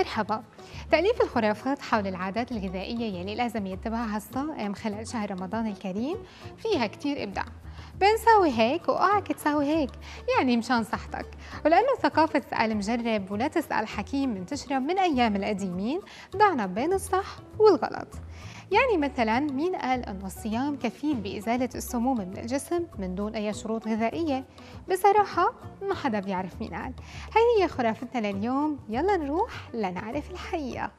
مرحبا. تأليف الخرافات حول العادات الغذائية يلي لازم يتبعها الصائم خلال شهر رمضان الكريم فيها كتير إبداع. بنساوي هيك وأوعك تساوي هيك، يعني مشان صحتك. ولأنه ثقافة اسأل مجرب ولا تسأل حكيم منتشرة من أيام القديمين، ضعنا بين الصح والغلط. يعني مثلا مين قال أن الصيام كفيل بإزالة السموم من الجسم من دون أي شروط غذائية؟ بصراحة ما حدا بيعرف مين قال. هاي هي خرافتنا لليوم، يلا نروح لنعرف الحقيقة.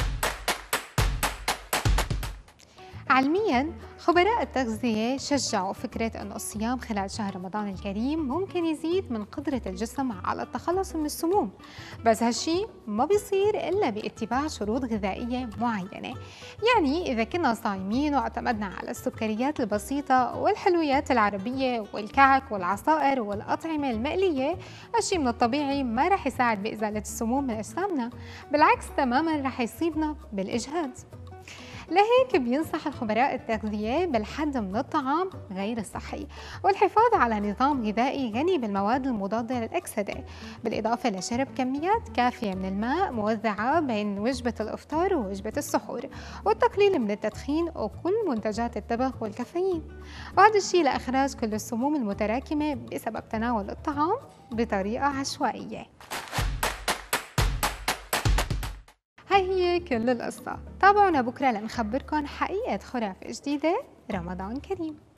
علمياً خبراء التغذية شجعوا فكرة أن الصيام خلال شهر رمضان الكريم ممكن يزيد من قدرة الجسم على التخلص من السموم، بس هالشي ما بيصير إلا باتباع شروط غذائية معينة. يعني إذا كنا صايمين واعتمدنا على السكريات البسيطة والحلويات العربية والكعك والعصائر والأطعمة المقلية، هالشي من الطبيعي ما رح يساعد بإزالة السموم من أجسامنا، بالعكس تماماً رح يصيبنا بالإجهاد. لهيك بينصح الخبراء التغذية بالحد من الطعام غير الصحي والحفاظ على نظام غذائي غني بالمواد المضادة للأكسدة، بالإضافة لشرب كميات كافية من الماء موزعة بين وجبة الإفطار ووجبة السحور، والتقليل من التدخين وكل منتجات التبغ والكافيين، وهذا الشيء لإخراج كل السموم المتراكمة بسبب تناول الطعام بطريقة عشوائية. هاي هي كل القصة. تابعونا بكرة لنخبركن حقيقة خرافة جديدة. رمضان كريم.